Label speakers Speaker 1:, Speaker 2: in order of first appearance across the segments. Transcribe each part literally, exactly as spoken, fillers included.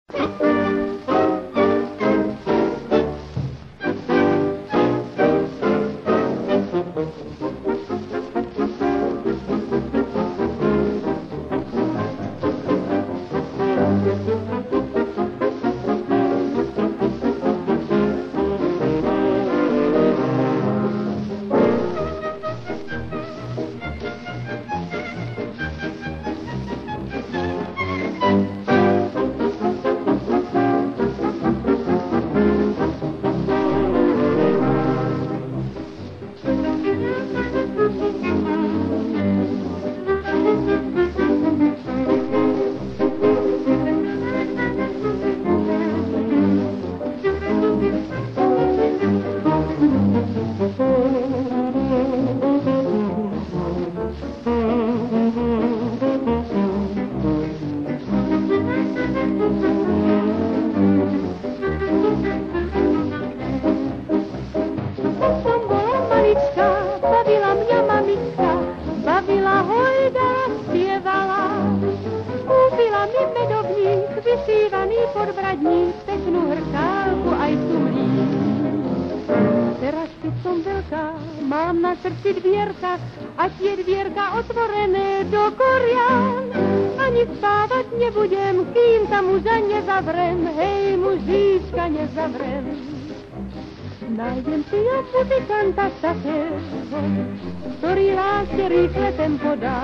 Speaker 1: Nájdem si ja muzikanta takého, ktorý láske rýchle tempo dá.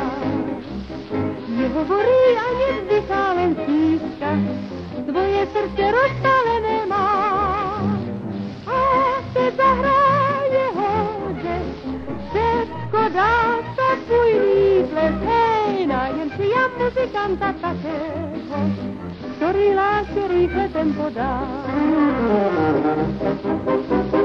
Speaker 1: Nehovorí a nevzdychá, len píska, tvoje srdce rozpálené má. A keď zahrá jeho džez, všetko dá sa tvůj výples. Hej, nájdem si ja muzikanta takého, ktorý láske rýchle tempo dá.